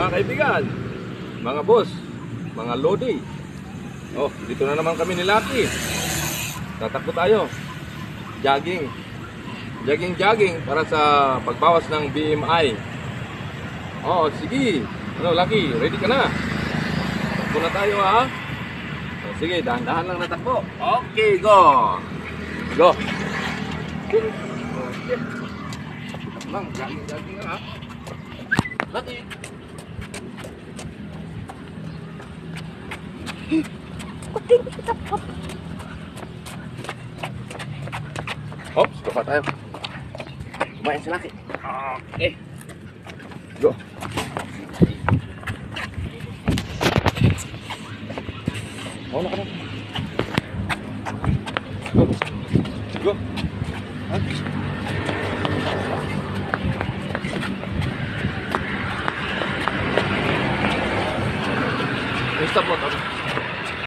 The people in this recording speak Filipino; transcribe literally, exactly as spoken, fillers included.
mga kaibigan, mga boss, mga lodi. Oh, dito na naman kami ni Lucky. Tatakbo tayo. Jogging. Jogging-jogging para sa pagbawas ng B M I. Oh, sige. Ano, Lucky, ready ka na? Takbo na tayo, ha? Oh, sige, dahan-dahan lang natakbo. Okay, go. Go. Okay. Lang, jogging-jogging ha. Lucky. Hops, baba tayo. Kumain si Lucky. Okay. Go. Mauna ka na. Go. Go. Ha? Stop mo, stop.